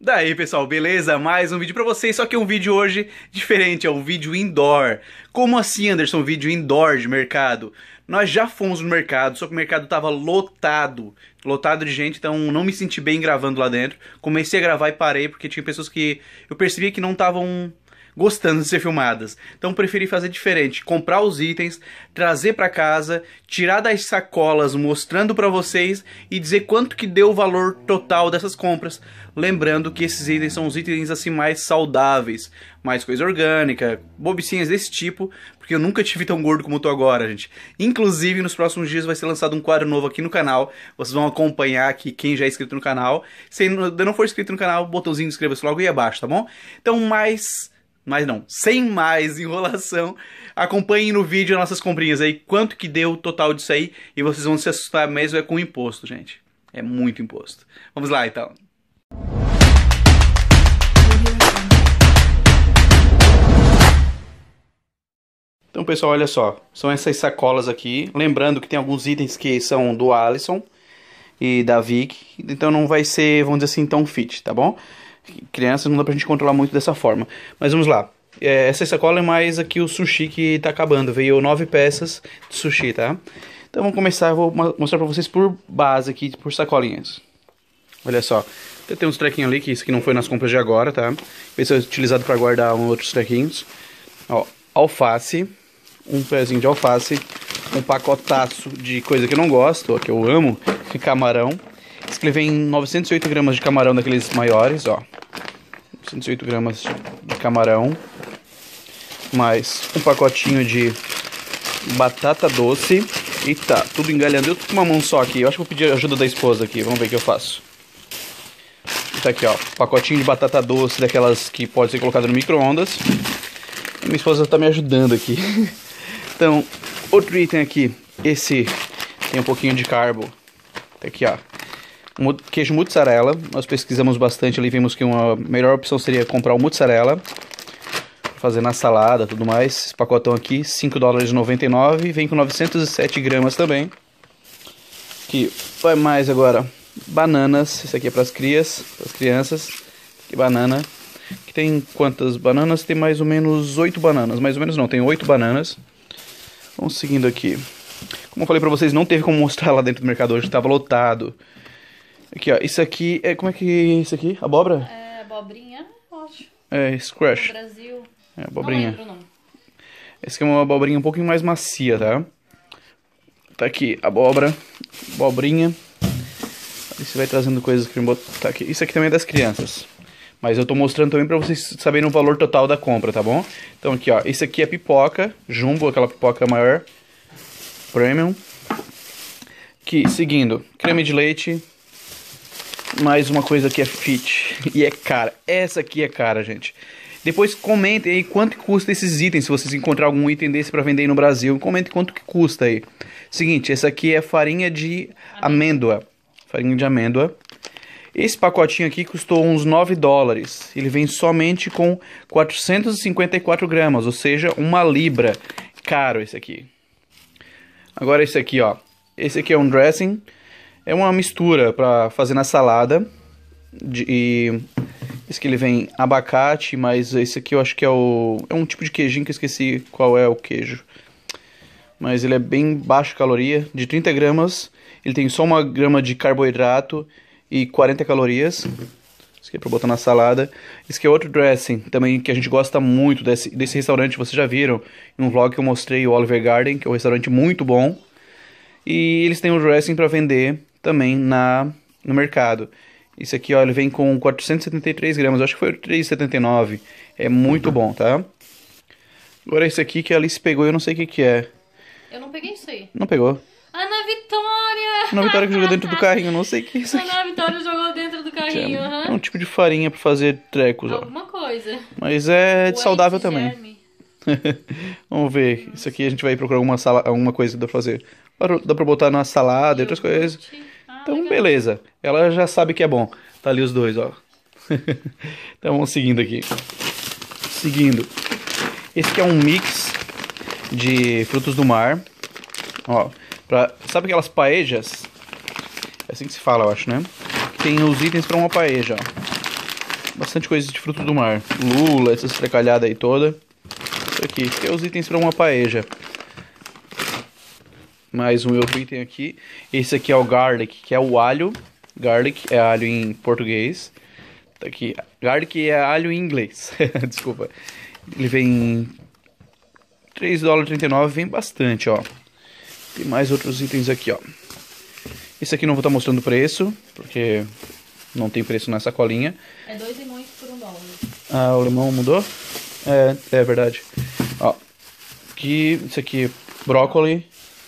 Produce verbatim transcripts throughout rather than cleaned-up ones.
Daí pessoal, beleza? Mais um vídeo pra vocês, só que é um vídeo hoje diferente, é um vídeo indoor. Como assim, Anderson, vídeo indoor de mercado? Nós já fomos no mercado, só que o mercado tava lotado, lotado de gente, então não me senti bem gravando lá dentro. Comecei a gravar e parei porque tinha pessoas que eu percebia que não estavam gostando de ser filmadas. Então preferi fazer diferente, comprar os itens, trazer para casa, tirar das sacolas mostrando para vocês e dizer quanto que deu o valor total dessas compras. Lembrando que esses itens são os itens assim mais saudáveis, mais coisa orgânica, bobicinhas desse tipo, porque eu nunca tive tão gordo como eu tô agora, gente. Inclusive, nos próximos dias vai ser lançado um quadro novo aqui no canal. Vocês vão acompanhar aqui quem já é inscrito no canal. Se ainda não for inscrito no canal, botãozinho de inscreva-se logo aí abaixo, tá bom? Então, mais... Mas não, sem mais enrolação, acompanhem no vídeo as nossas comprinhas aí, quanto que deu o total disso aí, e vocês vão se assustar mesmo é com o imposto, gente. É muito imposto. Vamos lá, então. Então, pessoal, olha só, são essas sacolas aqui, lembrando que tem alguns itens que são do Alisson e da Vic, então não vai ser, vamos dizer assim, tão fit, tá bom? Crianças não dá pra gente controlar muito dessa forma. Mas vamos lá. É, essa sacola é mais aqui o sushi que tá acabando. Veio nove peças de sushi, tá? Então vamos começar. Eu vou mostrar pra vocês por base aqui, por sacolinhas. Olha só. Tem uns trequinhos ali, que isso aqui não foi nas compras de agora, tá? Esse é utilizado pra guardar um, outros trequinhos. Ó, alface. Um pezinho de alface. Um pacotaço de coisa que eu não gosto, ó, que eu amo, que é camarão. Esse aqui vem novecentos e oito gramas de camarão daqueles maiores, ó. novecentos e oito gramas de camarão. Mais um pacotinho de batata doce. E tá, tudo engalhando. Eu tô com uma mão só aqui. Eu acho que vou pedir ajuda da esposa aqui. Vamos ver o que eu faço. Tá aqui, ó. Pacotinho de batata doce, daquelas que pode ser colocada no micro-ondas. Minha esposa tá me ajudando aqui. Então, outro item aqui. Esse tem um pouquinho de carbo. Tá aqui, ó. Queijo mussarela, nós pesquisamos bastante ali, vimos que uma melhor opção seria comprar o mussarela, fazer na salada, tudo mais. Esse pacotão aqui, cinco dólares e noventa e nove, vem com novecentos e sete gramas também. Aqui, vai mais agora, bananas, esse aqui é para as crias, para as crianças. Que banana, que tem quantas bananas? Tem mais ou menos oito bananas, mais ou menos não, tem oito bananas. Vamos seguindo aqui. Como eu falei para vocês, não teve como mostrar lá dentro do mercado hoje, estava lotado. Aqui, ó, isso aqui, é, como é que é isso aqui? Abóbora? É, abobrinha, eu acho. É, squash. No Brasil. É, abobrinha. Não lembro, não. Esse aqui é uma abobrinha um pouquinho mais macia, tá? Tá aqui, abóbora, abobrinha. Aí você vai trazendo coisas que eu vou botar aqui. Isso aqui também é das crianças. Mas eu tô mostrando também pra vocês saberem o valor total da compra, tá bom? Então aqui, ó, isso aqui é pipoca, jumbo, aquela pipoca maior, premium. Aqui, seguindo, creme de leite. Mais uma coisa que é fit e é cara. Essa aqui é cara, gente. Depois comentem aí quanto que custa esses itens. Se vocês encontrar algum item desse para vender aí no Brasil, comentem quanto que custa aí. Seguinte, essa aqui é farinha de amêndoa. Farinha de amêndoa. Esse pacotinho aqui custou uns nove dólares. Ele vem somente com quatrocentos e cinquenta e quatro gramas, ou seja, uma libra. Caro esse aqui. Agora esse aqui, ó. Esse aqui é um dressing. É uma mistura para fazer na salada. De, e esse que ele vem abacate, mas esse aqui eu acho que é o... É um tipo de queijinho que eu esqueci qual é o queijo. Mas ele é bem baixo caloria, de trinta gramas. Ele tem só uma grama de carboidrato e quarenta calorias. Esse aqui é para botar na salada. Esse aqui é outro dressing, também que a gente gosta muito desse, desse restaurante. Vocês já viram em um vlog que eu mostrei, o Olive Garden, que é um restaurante muito bom. E eles têm o dressing para vender também na, no mercado. Esse aqui, ó, ele vem com quatrocentos e setenta e três gramas. Eu acho que foi três e setenta e nove. É muito bom, tá? Agora esse aqui que a Alice pegou, eu não sei o que que é. Eu não peguei isso aí. Não pegou? Ana Vitória! Ana Vitória que jogou dentro do carrinho, eu não sei o que é isso aqui. Ana Vitória jogou dentro do carrinho, É, aham. é um tipo de farinha pra fazer trecos, ó. Alguma coisa. Mas é de O saudável anti também. germe. Vamos ver. Isso aqui a gente vai procurar alguma, sala, alguma coisa que dá pra fazer. Dá pra botar na salada e outras coisas. Ah, Então, legal. beleza. Ela já sabe que é bom. Tá ali os dois, ó. Então, vamos seguindo aqui. Seguindo. Esse aqui é um mix de frutos do mar. Ó, pra, sabe aquelas paejas? É assim que se fala, eu acho, né? Tem os itens pra uma paeja, ó. Bastante coisa de fruto do mar. Lula, essa estrecalhada aí toda. Isso aqui. Tem os itens para uma paeja. Mais um outro item aqui. Esse aqui é o garlic, que é o alho. Garlic é alho em português. Tá aqui. Garlic é alho em inglês. Desculpa. Ele vem três dólares e trinta e nove, vem bastante, ó. Tem mais outros itens aqui, ó. Esse aqui não vou estar mostrando o preço, porque não tem preço na sacolinha. É dois limões por um dólar. Ah, o limão mudou? É, é verdade. Ó, aqui, isso aqui, brócoli.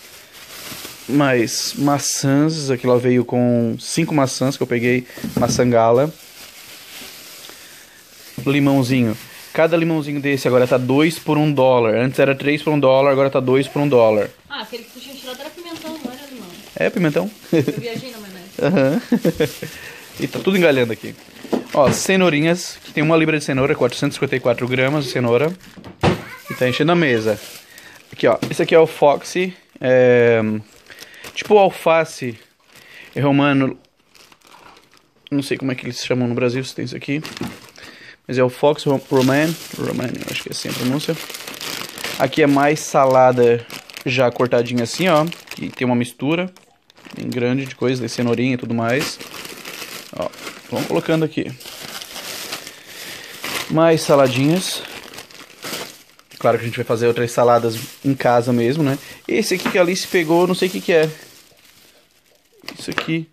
Mais maçãs, aqui ela veio com cinco maçãs que eu peguei, maçã gala. Limãozinho. Cada limãozinho desse agora tá dois por um dólar. Antes era três por um dólar, agora tá dois por um dólar. Ah, aquele que tu tinha tirado era pimentão, não era limão. É, pimentão? Eu viajei na maionese. Aham. E tá tudo engalhando aqui. Ó, cenourinhas, que tem uma libra de cenoura, quatrocentos e cinquenta e quatro gramas de cenoura. E tá enchendo a mesa. Aqui, ó, esse aqui é o Foxy. É... Tipo alface romano. Não sei como é que eles chamam no Brasil, se tem isso aqui. Mas é o Fox Roman. Roman, eu acho que é assim a pronúncia. Aqui é mais salada já cortadinha assim, ó. E tem uma mistura bem grande de coisas, de cenourinha e tudo mais. Ó, vamos colocando aqui. Mais saladinhas. Claro que a gente vai fazer outras saladas em casa mesmo, né? Esse aqui que a Alice pegou, não sei o que que é. Isso aqui.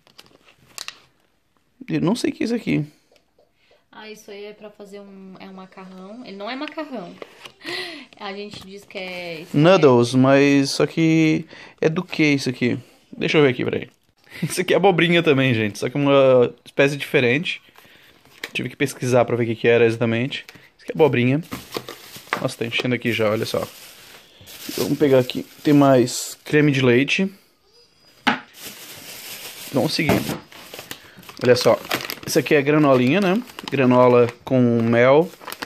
Eu não sei o que é isso aqui. Ah, isso aí é pra fazer um... É um macarrão. Ele não é macarrão. A gente diz que é... Noodles, mas só que... É do que isso aqui? Deixa eu ver aqui, peraí. Isso aqui é abobrinha também, gente. Só que uma espécie diferente. Tive que pesquisar pra ver o que que era exatamente. Isso aqui é abobrinha. Nossa, tá enchendo aqui já, olha só. Vamos pegar aqui. Tem mais creme de leite. Vamos seguir. Olha só. Isso aqui é granolinha, né? Granola com mel.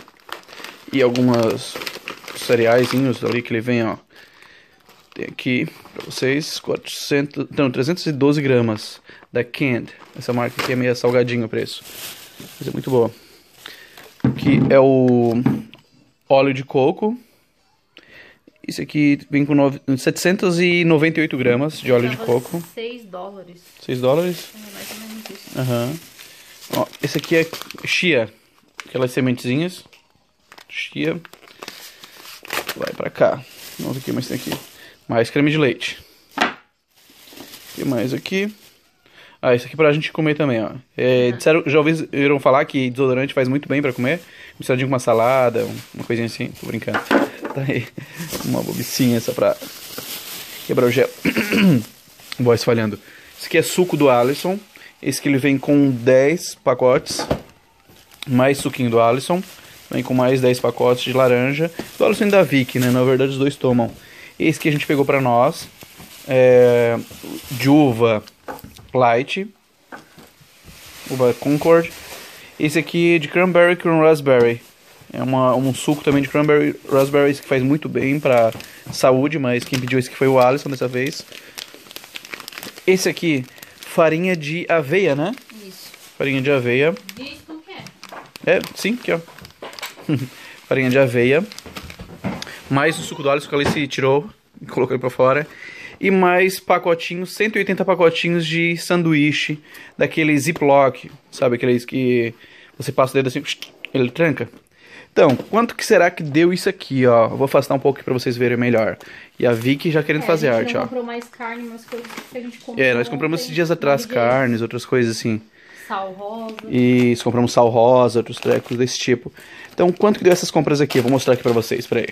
E algumas cereaizinhos ali que ele vem, ó. Tem aqui pra vocês quatrocentos, não, trezentos e doze gramas da Canned. Essa marca aqui é meio salgadinho o preço. Mas é muito boa. Aqui é o óleo de coco. Esse aqui vem com nove, setecentos e noventa e oito gramas de óleo de coco. seis dólares. seis dólares? É mais ou menos isso. Aham. Ó, esse aqui é chia. Aquelas sementezinhas. Chia. Vai pra cá. Vamos ver o que mais tem aqui. Mais creme de leite. E mais aqui. Ah, isso aqui pra gente comer também, ó. É, disseram, já ouviram falar que desodorante faz muito bem pra comer. Misturadinho com uma salada, uma coisinha assim. Tô brincando. Tá aí. Uma bobicinha só pra quebrar o gel. Voz falhando. Esse aqui é suco do Alisson. Esse que ele vem com dez pacotes. Mais suquinho do Alisson. Vem com mais dez pacotes de laranja. Do Alisson e da Vicky, né? Na verdade os dois tomam. Esse que a gente pegou pra nós. É... De uva light. Uva Concord. Esse aqui é de cranberry com raspberry. É uma, um suco também de cranberry raspberry que faz muito bem pra saúde. Mas quem pediu esse aqui foi o Alisson dessa vez. Esse aqui, farinha de aveia, né? Isso. Farinha de aveia. Diz como que é. É, sim, aqui ó. Farinha de aveia. Mais o suco do Alisson que a Alice tirou e colocou aí pra fora. E mais pacotinhos, cento e oitenta pacotinhos de sanduíche daquele Ziploc. Sabe aqueles que você passa o dedo assim, ele tranca? Então, quanto que será que deu isso aqui, ó? Eu vou afastar um pouco aqui pra vocês verem melhor. E a Vicky já querendo É, fazer a gente arte, não ó. comprou mais carne, umas coisas que a gente comprou. É, nós compramos esses dias atrás Ingredientes. carnes, outras coisas assim. Sal rosa. E compramos sal rosa, outros trecos desse tipo. Então, quanto que deu essas compras aqui? Eu vou mostrar aqui pra vocês, peraí.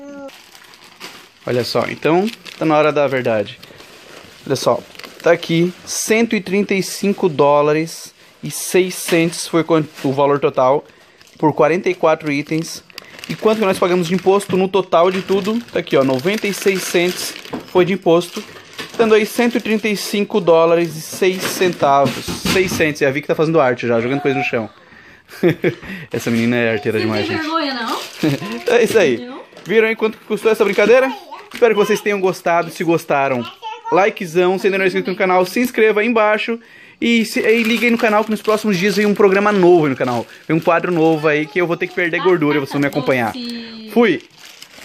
Olha só, então, tá na hora da verdade. Olha só, tá aqui, cento e trinta e cinco dólares e seis centos foi o valor total, por quarenta e quatro itens. E quanto que nós pagamos de imposto no total de tudo? Tá aqui, ó, noventa e seis centos foi de imposto, dando aí cento e trinta e cinco dólares e seis centavos. seis centos, e a Vicky tá fazendo arte já, jogando coisa no chão. Essa menina é arteira Você demais, tem gente. vergonha, não? É isso aí. Viram aí quanto que custou essa brincadeira? Espero que vocês tenham gostado. Se gostaram, likezão. Se ainda não é inscrito no canal, se inscreva aí embaixo. E, se, e liga aí no canal que nos próximos dias vem um programa novo aí no canal. Vem um quadro novo aí que eu vou ter que perder gordura se você não me acompanhar. Fui!